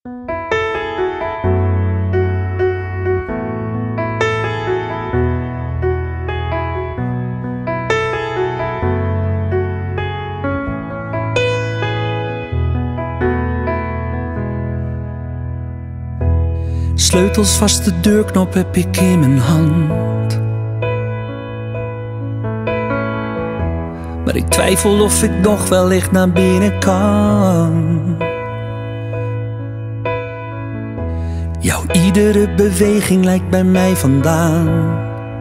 Sleutels vast, de deurknop heb ik in mijn hand. Maar ik twijfel of ik nog wellicht naar binnen kan. Jouw iedere beweging lijkt bij mij vandaan.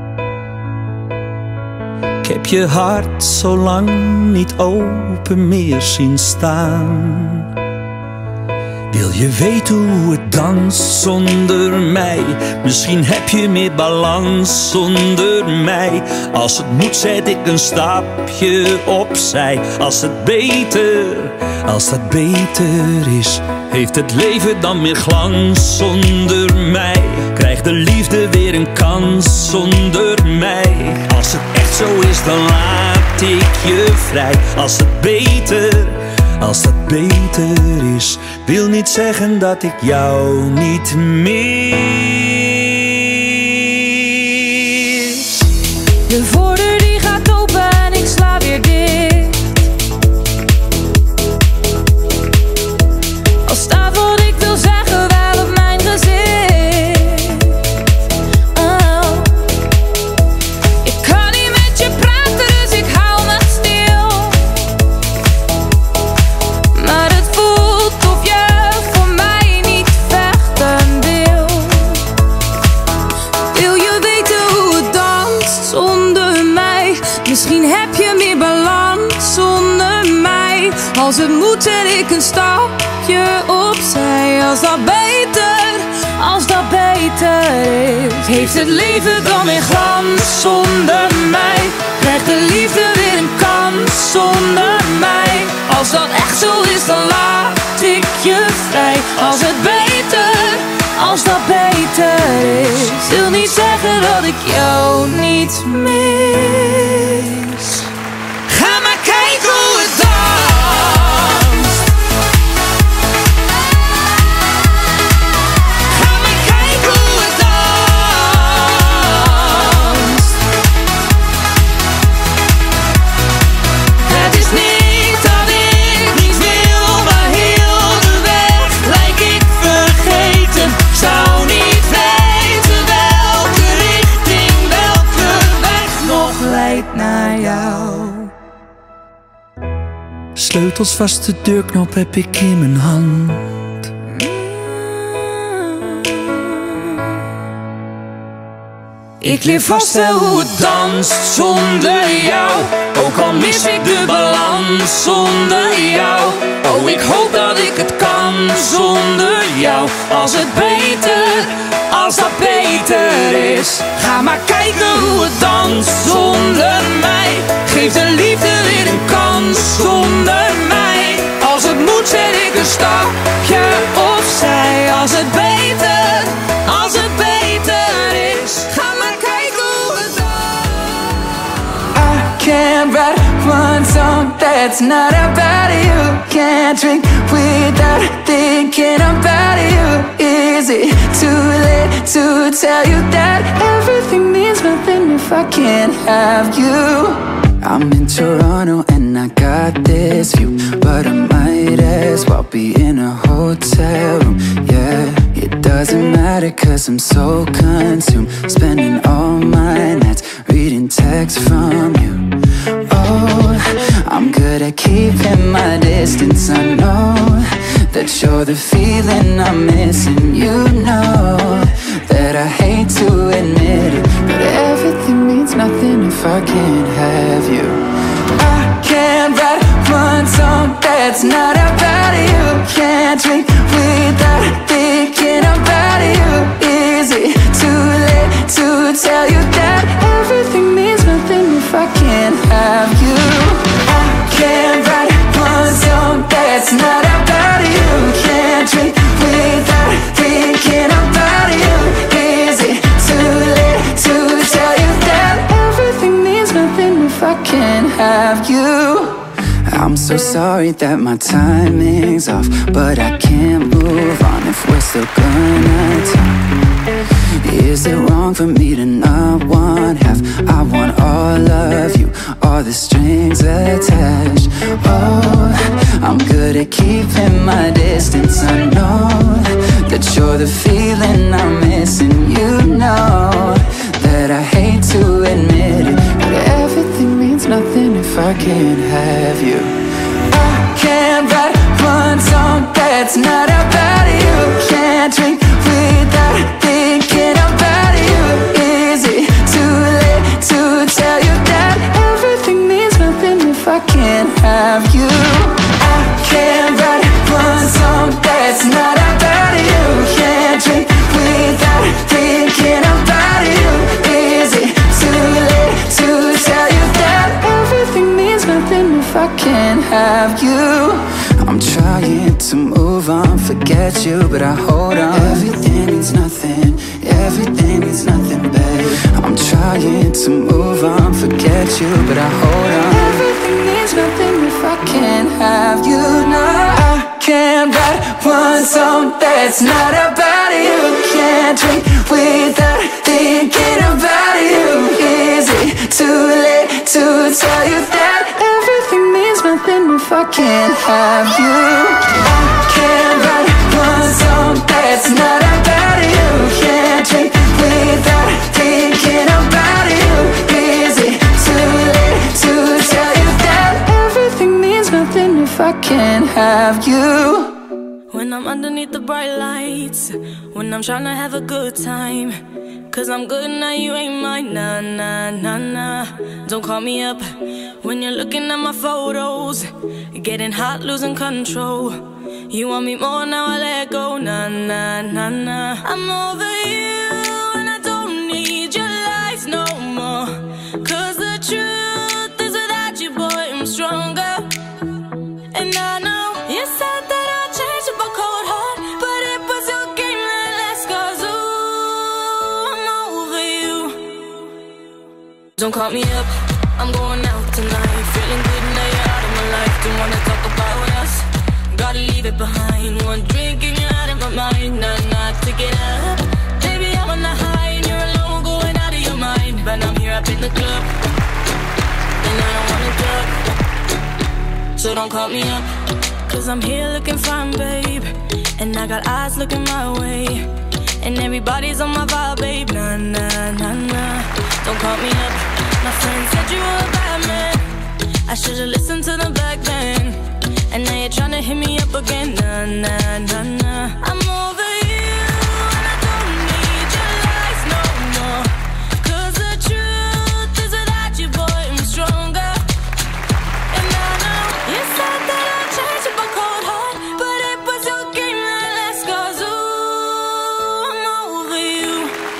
Ik heb je hart zo lang niet open meer zien staan. Wil je weten hoe het danst zonder mij? Misschien heb je meer balans zonder mij. Als het moet zet ik een stapje opzij. Als dat beter is, heeft het leven dan meer glans zonder mij? Krijgt de liefde weer een kans zonder mij? Als het echt zo is, dan laat ik je vrij. Als dat beter is, wil niet zeggen dat ik jou niet mis. De voordeur die gaat open en ik sla weer dicht. Al staat wat ik wil zeggen wel op mijn gezicht. Oh. Ik kan niet met je praten, dus ik hou me stil. Maar het voelt of je voor mij niet vechten wil. Wil je weten hoe het danst zonder mij? Misschien heb je meer balans zonder mij. Als het moet zet ik een stapje opzij. Als dat beter is, heeft het leven dan weer glans zonder mij? Krijgt de liefde weer een kans zonder mij? Als dat echt zo is, dan laat ik je vrij. Als dat beter is, wil niet zeggen dat ik jou niet mis. Ga maar kijken hoe het danst. Ga maar kijken hoe het danst. Het is niet dat ik niet wil, maar heel de weg lijk ik vergeten. Zou niet weten welke richting, welke weg nog leidt naar jou. Sleutels vast, de deurknop heb ik in mijn hand. Ik leer vast wel hoe het danst zonder jou. Ook al mis ik de balans zonder jou. Oh, ik hoop dat ik het kan zonder jou. Als dat beter is. Ga maar kijken hoe het danst zonder mij. Geef de liefde weer een kans zonder mij. Als het moet zet ik een stapje opzij. Als het beter is. Ga maar kijken hoe het danst. I can't write one song that's not about you. Can't drink without thinking about you. Is it too late to tell you that everything means nothing if I can't have you? I'm in Toronto and I got this view, but I might as well be in a hotel room. Yeah, it doesn't matter cause I'm so consumed, spending all my nights reading texts from you. Oh, I'm good at keeping my distance. I know that you're the feeling I'm missing. You know that I hate to admit it, but everything means nothing if I can't have you. I can't write one song that's not about you. Can't drink without thinking about you. Is it too late to tell you that everything means nothing if I can't have you? I can't write one song that's not about you. Can't drink without thinking about you. Is it too late to tell you that everything means nothing if I can't have you? I'm so sorry that my timing's off, but I can't move on if we're still gonna talk. Is it wrong for me to not want half? I want all of you, all the strings attached. Oh, I'm good at keeping my distance. I know that you're the feeling I'm missing. You know that I hate to admit it, but everything means nothing if I can't have you. I can't write one song that's not about you. Can't drink without thinking about you. Is it too late to tell you that everything means nothing if I can't have you? I can't write one song that's not about you. Can't drink without thinking about you. Is it too late to tell you that everything means nothing if I can't have you? I'm trying to move on, forget you, but I hold on. Everything means nothing, everything means nothing, babe. I'm trying to move on, forget you, but I hold on. Everything means nothing if I can't have you. No, I can't write one song that's not about you. Can't drink without thinking about you. Is it too late to tell you that everything means nothing if I can't have you? I can't write one song that's not about you. Can't drink without thinking about you. Is it too late to tell you that everything means nothing if I can't have you? When I'm underneath the bright lights, when I'm trying to have a good time, 'cause I'm good now, you ain't mine, nah, nah, nah, nah. Don't call me up when you're looking at my photos, getting hot, losing control. You want me more, now I let go, nah, nah, nah, nah. I'm over you and I don't need your lies no more, 'cause the truth is without you, boy, I'm stronger. And I know you said that I'd change up a cold heart, but it was your game that last, 'cause ooh, I'm over you. Don't call me up, I'm going out tonight, feeling good now you're out of my life. Don't wanna talk about us, gotta leave it behind. One drink and you're out of my mind, nah, nah, take it up. Baby, I'm on the high and you're alone, going out of your mind. But I'm here up in the club, and I don't wanna talk, so don't call me up, 'cause I'm here looking fine, babe, and I got eyes looking my way, and everybody's on my vibe, babe, nah, nah, nah, nah. Don't call me up, my friend said you were a bad man, I should've listened to them back then, and now you're trying to hit me up again, nah, nah, nah, nah. I'm over you and I don't need your lies no more, 'cause the truth is without you, boy, I'm stronger. And I know you said that I'd change up a cold heart, but it was your game that last, 'cause ooh, I'm over you.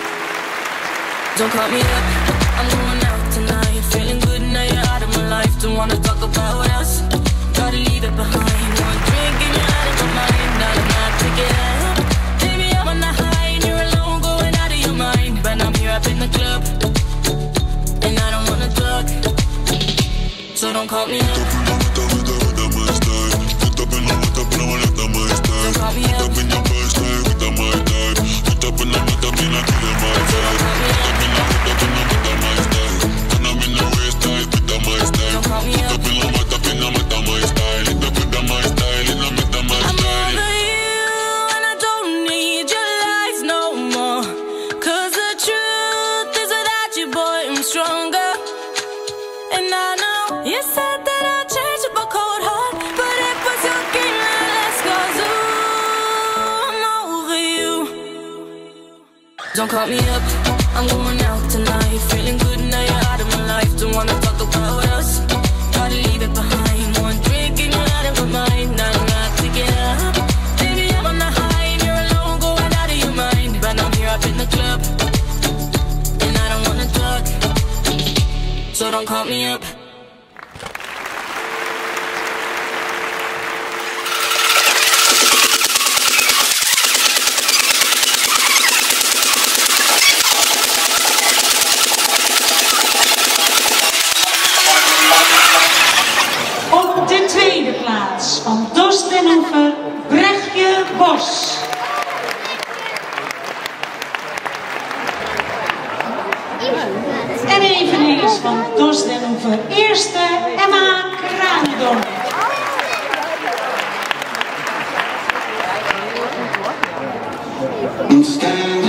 Don't call me up, I'm going out tonight, feeling good now you're out of my life. Don't wanna talk about us, gotta leave it behind. One drink and you're out of my mind, nah, nah, take it up. Baby, I'm on the high and you're alone, going out of your mind. But I'm here up in the club, and I don't wanna talk, so don't call me up. Don't call me up, I'm going out tonight, feeling good now you're out of my life. Don't wanna talk about us, gotta leave it behind. One drink and you're out of my mind, nah, nah, take it up. Baby, I'm on the high and you're alone, going out of your mind. But I'm here up in the club, and I don't wanna talk, so don't call me up. van Dos den Oever. Eerste Emma Kranendonk. Stand